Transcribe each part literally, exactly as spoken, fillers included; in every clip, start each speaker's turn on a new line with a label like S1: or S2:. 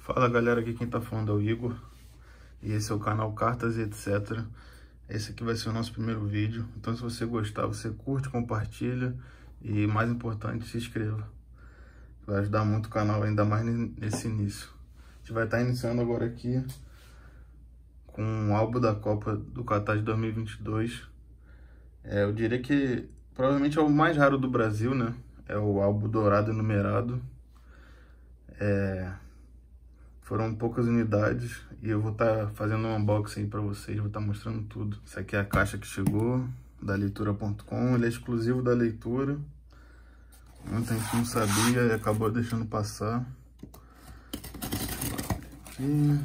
S1: Fala galera, aqui quem tá falando é o Igor e esse é o canal Cartas e etc. Esse aqui vai ser o nosso primeiro vídeo, então se você gostar, você curte, compartilha e mais importante, se inscreva. Vai ajudar muito o canal, ainda mais nesse início. A gente vai estar iniciando agora aqui com um álbum da Copa do Catar de dois mil e vinte e dois. É, eu diria que provavelmente é o mais raro do Brasil, né? É o álbum dourado e numerado. É... Foram poucas unidades e eu vou estar tá fazendo um unboxing aí pra vocês, vou estar tá mostrando tudo. Essa aqui é a caixa que chegou, da leitura ponto com, ele é exclusivo da leitura. Muita gente não sabia e acabou deixando passar. Aqui.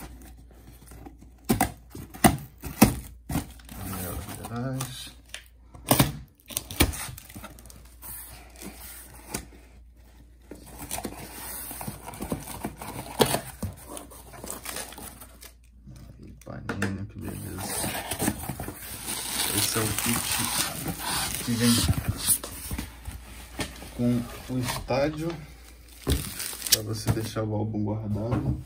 S1: Laterais. Paninha, que beleza. Esse é o kit que vem com o estádio para você deixar o álbum guardado.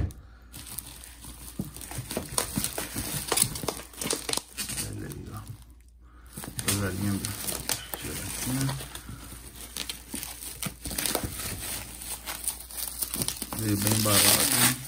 S1: Olha aí, ó. Coisa linda. Tira aqui. Veio bem embalado, né?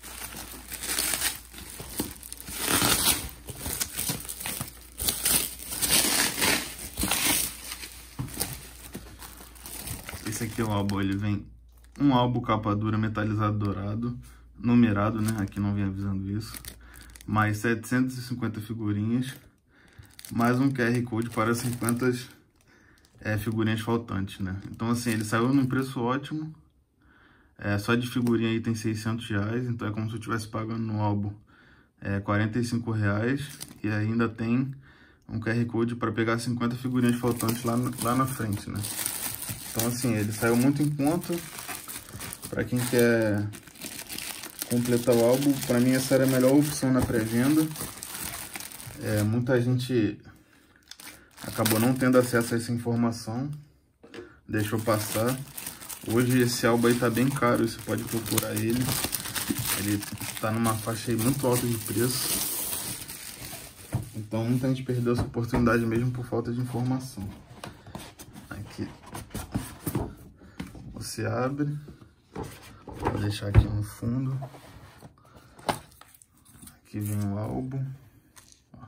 S1: Esse aqui é o álbum, ele vem um álbum capa dura metalizado dourado, numerado, né? Aqui não vem avisando isso. Mais setecentas e cinquenta figurinhas, mais um Q R Code para cinquenta é, figurinhas faltantes, né? Então assim, ele saiu num preço ótimo. É, só de figurinha aí tem seiscentos reais, então é como se eu estivesse pagando no álbum é, quarenta e cinco reais. E ainda tem um Q R Code para pegar cinquenta figurinhas faltantes lá, lá na frente, né? Então assim, ele saiu muito em conta. Para quem quer completar o álbum, para mim essa era a melhor opção na pré-venda. É, muita gente acabou não tendo acesso a essa informação, deixou passar. Hoje esse álbum aí tá bem caro, você pode procurar ele. Ele tá numa faixa aí muito alta de preço. Então muita gente perdeu essa oportunidade mesmo por falta de informação. Aqui você abre, vou deixar aqui no fundo. Aqui vem o álbum, ó,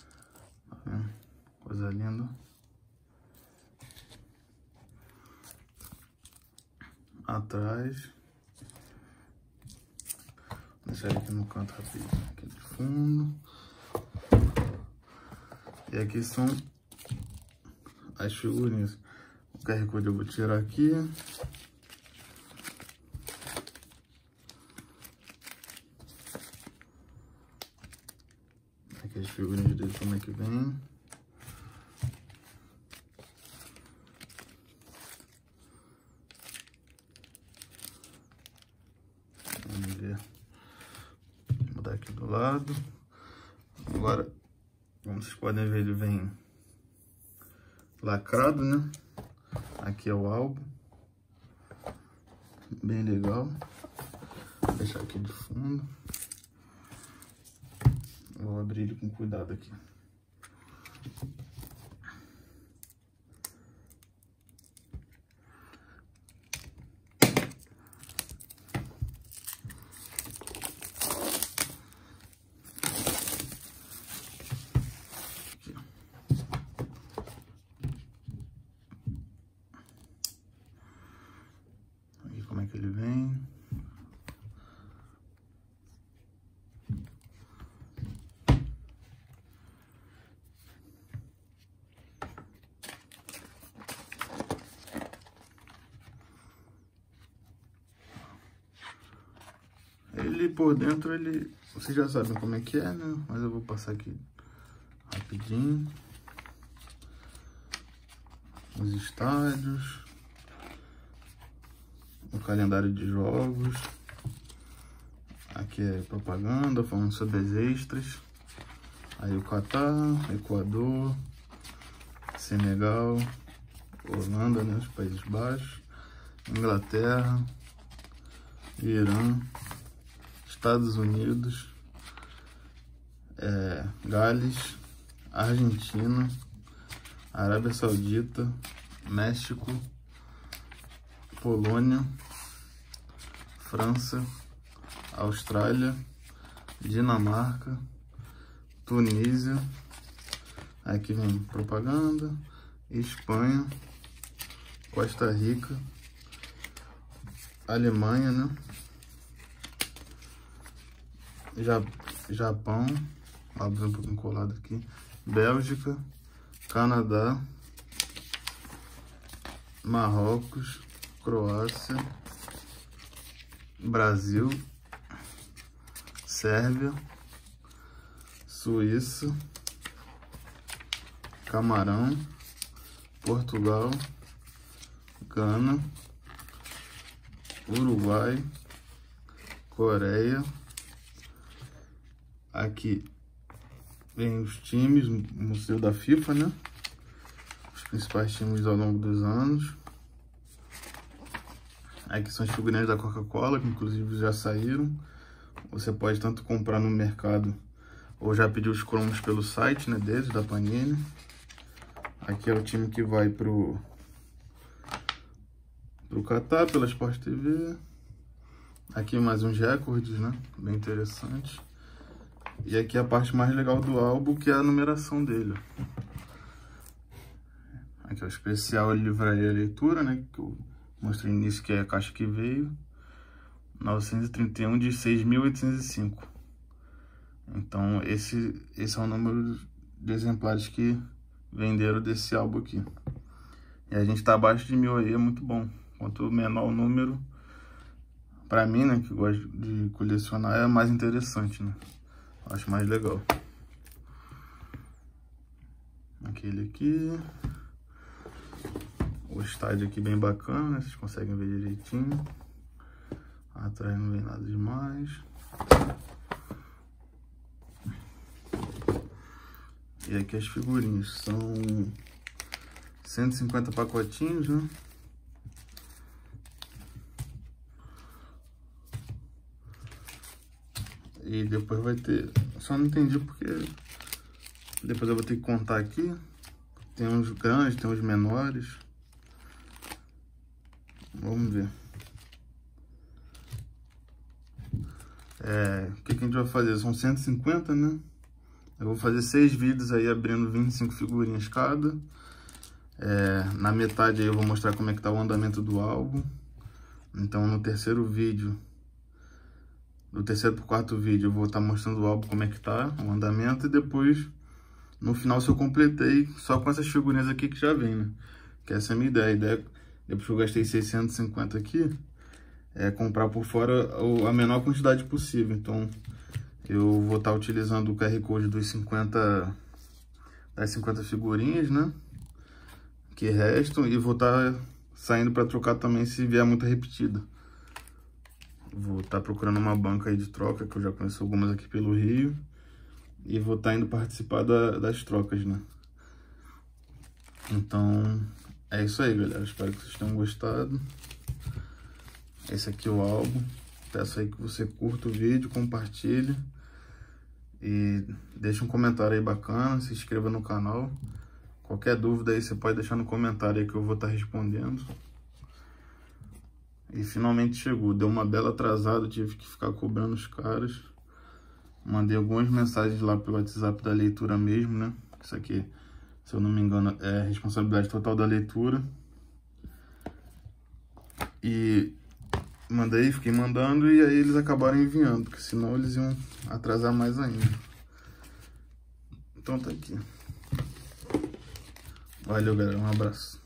S1: coisa linda. Atrás, vou deixar ele aqui no canto rapidinho, aqui de fundo. E aqui são as figurinhas. O Q R Code eu vou tirar aqui. Aqui as figurinhas dele como é que vem. Vamos ver. Vou mudar aqui do lado. Agora, como vocês podem ver, ele vem lacrado, né? Aqui é o álbum. Bem legal. Vou deixar aqui de fundo. Vou abrir ele com cuidado aqui. Aqui como é que ele vem. Ele por dentro, ele, vocês já sabem como é que é, né? Mas eu vou passar aqui rapidinho. Os estádios, o calendário de jogos. Aqui é propaganda, falando sobre as extras. Aí o Catar, Equador, Senegal, Holanda, né, os Países Baixos, Inglaterra, Irã, Estados Unidos, é, Gales, Argentina, Arábia Saudita, México, Polônia, França, Austrália, Dinamarca, Tunísia, aqui vem propaganda, Espanha, Costa Rica, Alemanha, né? Japão, abre um pouquinho colado aqui, Bélgica, Canadá, Marrocos, Croácia, Brasil, Sérvia, Suíça, Camarão, Portugal, Gana, Uruguai, Coreia. Aqui vem os times, o museu da FIFA, né? Os principais times ao longo dos anos. Aqui são as figurinhas da Coca-Cola, que inclusive já saíram. Você pode tanto comprar no mercado ou já pedir os cromos pelo site, né, deles, da Panini. Aqui é o time que vai pro, pro Catar, pela Sport T V. Aqui mais uns recordes, né, bem interessante. E aqui é a parte mais legal do álbum, que é a numeração dele. Aqui é o especial livraria leitura, né, que eu mostrei no início, que é a caixa que veio. novecentos e trinta e um de seis mil oitocentos e cinco. Então esse, esse é o número de exemplares que venderam desse álbum aqui. E a gente tá abaixo de mil aí, é muito bom. Quanto menor o número, pra mim, né, que gosto de colecionar, é mais interessante, né? Acho mais legal. Aquele aqui. O estádio aqui bem bacana, né? Vocês conseguem ver direitinho. Atrás não vem nada demais. E aqui as figurinhas. São cento e cinquenta pacotinhos, né? E depois vai ter... Só não entendi porque... Depois eu vou ter que contar aqui. Tem uns grandes, tem uns menores. Vamos ver. É, o que, que a gente vai fazer? São cento e cinquenta, né? Eu vou fazer seis vídeos aí abrindo vinte e cinco figurinhas cada. É, na metade aí eu vou mostrar como é que tá o andamento do álbum. Então no terceiro vídeo, do terceiro pro quarto vídeo, eu vou estar tá mostrando o álbum como é que tá, o andamento. E depois, no final, se eu completei só com essas figurinhas aqui que já vem, né? Que essa é a minha ideia. A ideia, depois que eu gastei seiscentos e cinquenta aqui, é comprar por fora a menor quantidade possível. Então eu vou estar utilizando o Q R Code dos cinquenta, das cinquenta figurinhas, né, que restam, e vou estar saindo para trocar também se vier muita repetida. Vou estar procurando uma banca aí de troca, que eu já conheço algumas aqui pelo Rio, e vou estar indo participar da, das trocas, né. Então é isso aí, galera. Espero que vocês tenham gostado. Esse aqui é o álbum. Peço aí que você curta o vídeo, compartilhe e deixe um comentário aí bacana, se inscreva no canal. Qualquer dúvida aí você pode deixar no comentário aí que eu vou estar respondendo. E finalmente chegou. Deu uma bela atrasada, tive que ficar cobrando os caras. Mandei algumas mensagens lá pelo WhatsApp da leitura mesmo, né? Isso aqui, se eu não me engano, é responsabilidade total da leitura. E mandei, fiquei mandando, e aí eles acabaram enviando, porque senão eles iam atrasar mais ainda. Então tá aqui. Valeu, galera. Um abraço.